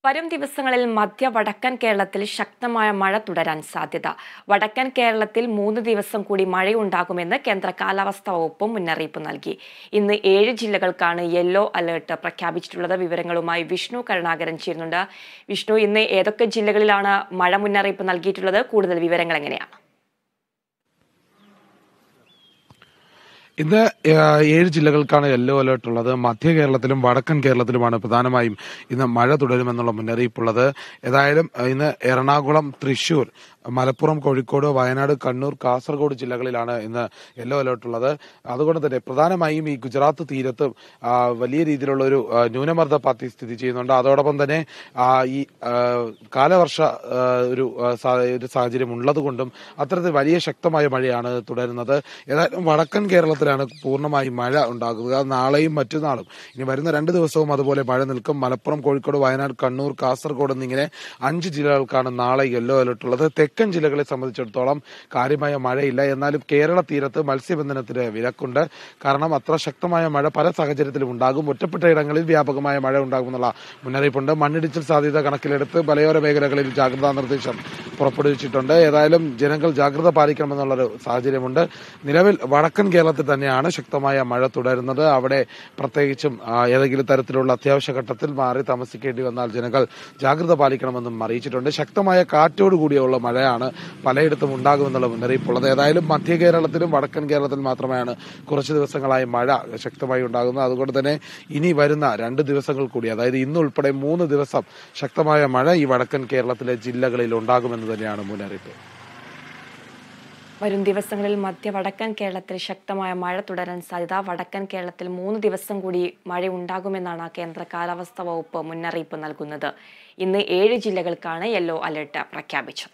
വരും ദിവസങ്ങളിൽ മധ്യ വടക്കൻ കേരളത്തിൽ ശക്തമായ മഴ തുടരാൻ സാധ്യത. വടക്കൻ കേരളത്തിൽ 3 ദിവസം കൂടി മഴയുണ്ടാകുമെന്ന് കേന്ദ്ര കാലാവസ്ഥാ വകുപ്പ് മുന്നറിയിപ്പ് നൽകി. ഇന്ന് 7 ജില്ലകൾക്കാണ് യെല്ലോ അലർട്ട് പ്രഖ്യാപിച്ചിട്ടുള്ളത്. വിവരങ്ങളുമായി വിഷ്ണു കരുണാകരൻ ചേരുന്നുണ്ട്. വിഷ്ണു, ഇന്ന് ഏതൊക്കെ ജില്ലകളിലാണ് മഴ മുന്നറിയിപ്പ് നൽകിയിട്ടുള്ളത്? കൂടുതൽ വിവരങ്ങൾ എങ്ങനെയാണ്? ഇന്ന് 7 ജില്ലകൾക്കാണ് യെല്ലോ അലർട്ട് ഉള്ളത്. മധ്യ കേരളത്തിലും വടക്കൻ കേരളത്തിലുമാണ് പ്രധാനമായും ഇന്ന് മഴ തുടരുമെന്നുള്ള മുന്നറിയിപ്പുള്ളത്. ഏതായാലും ഇന്ന് എറണാകുളം, തൃശൂർ, മലപ്പുറം, കോഴിക്കോട്, വയനാട്, കണ്ണൂർ, കാസർഗോഡ് ജില്ലകളിലാണ് ഇന്ന് യെല്ലോ അലർട്ട് ഉള്ളത്. അതുകൊണ്ട് തന്നെ പ്രധാനമായും ഈ ഗുജറാത്ത് തീരത്ത് വലിയ രീതിയിലുള്ള ഒരു ന്യൂനമർദ്ദ പാത്തി സ്ഥിതി ചെയ്യുന്നുണ്ട്. അതോടൊപ്പം തന്നെ ഈ കാലവർഷ ഒരു സാഹചര്യം ഉള്ളതുകൊണ്ടും അത്തരത്തിൽ വലിയ ശക്തമായ മഴയാണ് തുടരുന്നത്. ഏതായാലും വടക്കൻ കേരളത്തിലാണ് പൂർണ്ണമായും മഴ ഉണ്ടാകുക. നാളെയും മറ്റന്നാളും ഇനി വരുന്ന 2 ദിവസവും അതുപോലെ മഴ നിൽക്കും. മലപ്പുറം, കോഴിക്കോട്, വയനാട്, കണ്ണൂർ, കാസർഗോഡ് എന്നിങ്ങനെ 5 ജില്ലകൾക്കാണ് നാളെ യെല്ലോ അലർട്ട് ഉള്ളത്. തെക്കൻ ജില്ലകളെ സംബന്ധിച്ചിടത്തോളം കാര്യമായ മഴയില്ല. എന്നാലും കേരള തീരത്ത് മത്സ്യബന്ധനത്തിന് വിലക്കുണ്ട്. കാരണം അത്ര ശക്തമായ മഴ പല സാഹചര്യത്തിലും ഉണ്ടാകും. ഒറ്റപ്പെട്ട ഇടങ്ങളിൽ വ്യാപകമായ മഴ ഉണ്ടാകുമെന്നുള്ള മുന്നറിയിപ്പുണ്ട്. മണ്ണിടിച്ചിൽ സാധ്യത കണക്കിലെടുത്ത് മലയോര മേഖലകളിൽ ജാഗ്രതാ നിർദ്ദേശം പുറപ്പെടുവിച്ചിട്ടുണ്ട്. ഏതായാലും ജനങ്ങൾ ജാഗ്രത പാലിക്കണമെന്നുള്ളൊരു സാഹചര്യമുണ്ട്. നിലവിൽ വടക്കൻ കേരളത്തിൽ തന്നെയാണ് ശക്തമായ മഴ തുടരുന്നത്. അവിടെ പ്രത്യേകിച്ചും ഏതെങ്കിലും തരത്തിലുള്ള അത്യാവശ്യ ഘട്ടത്തിൽ മാറി താമസിക്കേണ്ടി വന്നാൽ ജനങ്ങൾ ജാഗ്രത പാലിക്കണമെന്നും അറിയിച്ചിട്ടുണ്ട്. ശക്തമായ കാറ്റോട് കൂടിയുള്ള മഴയാണ് പലയിടത്തും ഉണ്ടാകുമെന്നുള്ള മുന്നറിയിപ്പുള്ളത്. ഏതായാലും മധ്യ കേരളത്തിലും വടക്കൻ കേരളത്തിൽ മാത്രമാണ് കുറച്ച് ദിവസങ്ങളായി മഴ ശക്തമായി ഉണ്ടാകുന്നത്. അതുകൊണ്ട് തന്നെ ഇനി വരുന്ന 2 ദിവസങ്ങൾ കൂടി, അതായത് ഇന്നുൾപ്പെടെ 3 ദിവസം ശക്തമായ മഴ ഈ വടക്കൻ കേരളത്തിലെ ജില്ലകളിൽ ഉണ്ടാകുമെന്ന് തന്നെയാണ് മുന്നറിയിപ്പ്. വരും ദിവസങ്ങളിൽ മധ്യ വടക്കൻ കേരളത്തിൽ ശക്തമായ മഴ തുടരാൻ സാധ്യത. വടക്കൻ കേരളത്തിൽ 3 ദിവസം കൂടി മഴയുണ്ടാകുമെന്നാണ് കേന്ദ്ര കാലാവസ്ഥാ വകുപ്പ് മുന്നറിയിപ്പ് നൽകുന്നത്. ഇന്ന് 7 ജില്ലകൾക്കാണ് യെല്ലോ അലർട്ട് പ്രഖ്യാപിച്ചത്.